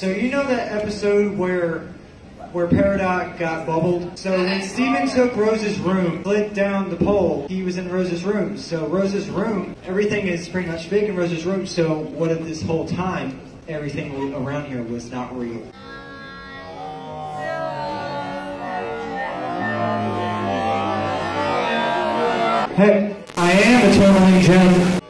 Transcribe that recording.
So you know that episode where Peridot got bubbled? So when Steven took Rose's room, slid down the pole, he was in Rose's room. So Rose's room, everything is pretty much fake in Rose's room. So what if this whole time, everything around here was not real? Hey, I am a Tourmaline Gem.